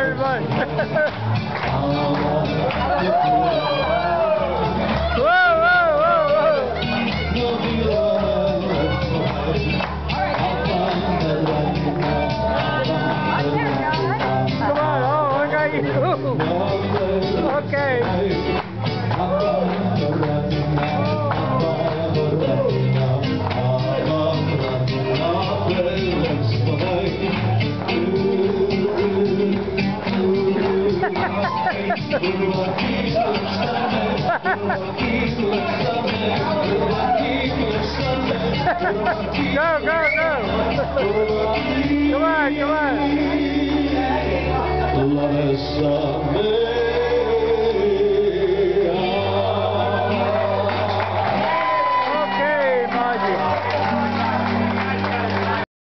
everybody. Whoa, whoa, whoa, whoa. Come on, oh, I got you. Okay. Go, go, go! Come on, come on!